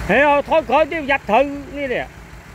Thế thôi khỏi tiêu giặt thử đi nè.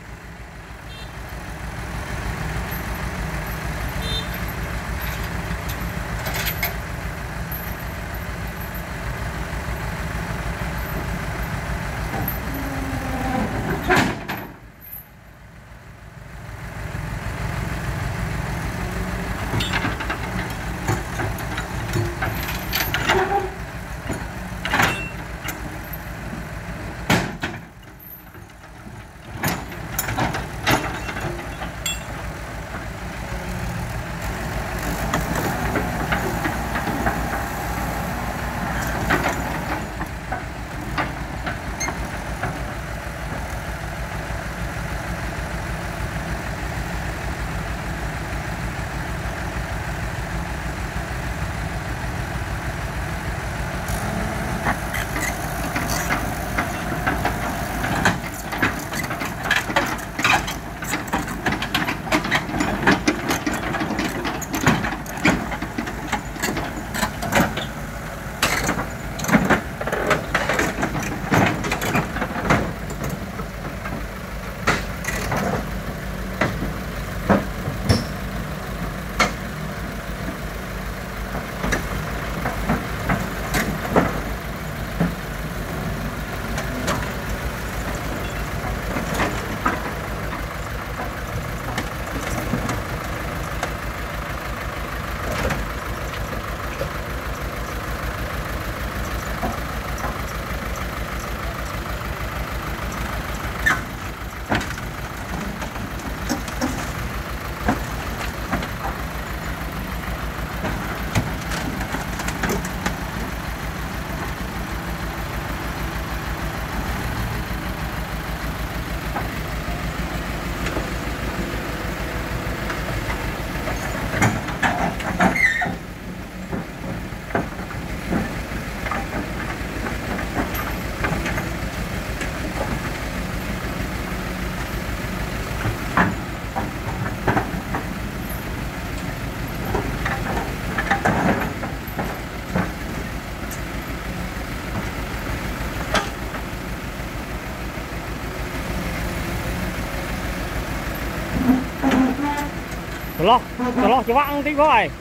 Lo cho bạn tí coi.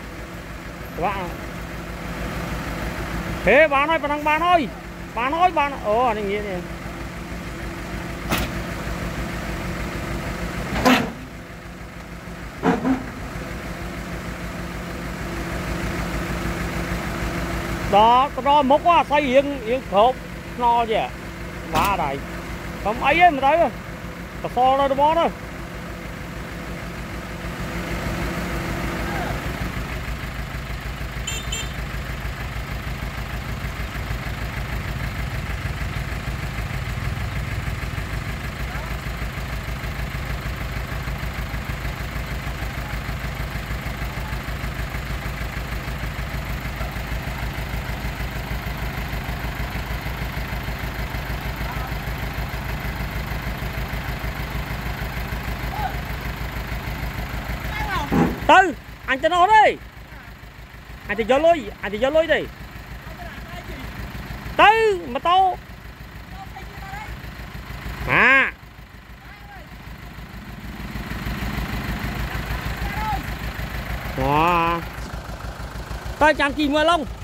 Bạn. Thế bạn ơi, bạn ơi. Bạn. Ồ, anh nghĩ này. Đó mốc quá, xây yên khộp no chứ. Ba đây. Không ấy mà tới. Có so ra bó đó. Tư, anh cho nó đi. Anh thì cho lôi đi. Tư, mà tô. À. Wow. Tới chàng chim mưa lông.